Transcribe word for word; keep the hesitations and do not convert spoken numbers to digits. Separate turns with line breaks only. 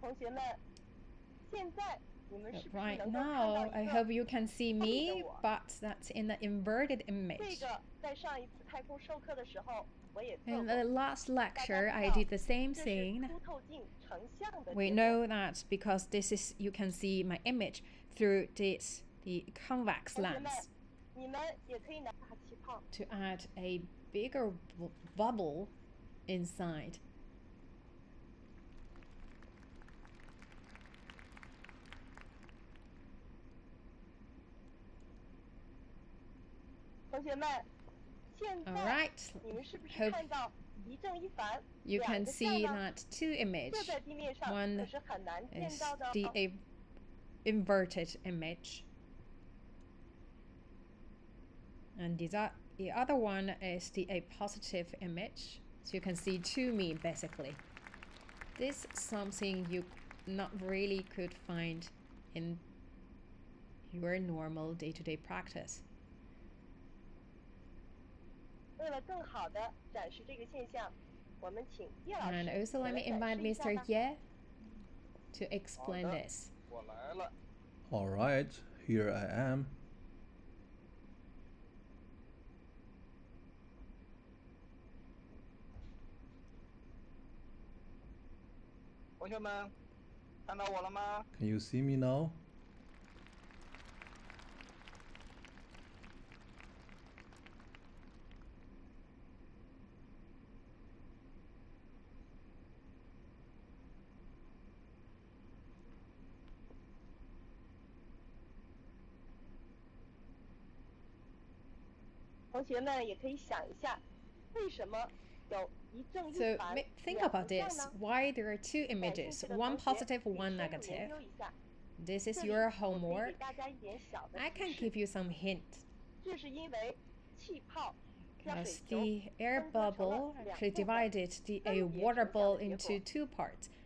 Right now, I hope you can see me, but that's in the inverted image. In the last lecture, I did the same thing. We know that because this is, you can see my image through this, the convex lens. To add a bigger bu bubble inside. All right. Hope you can see that two images. One is the inverted image, and the other one is the a positive image. So you can see two me basically. This is something you not really could find in your normal day-to-day practice. And also let me invite Mister Ye to explain this.
All right, here I am. Can you see me now?
So think about this, why there are two images, one positive, one negative. This is your homework. I can give you some hint. Because the air bubble actually divided the a water ball into two parts.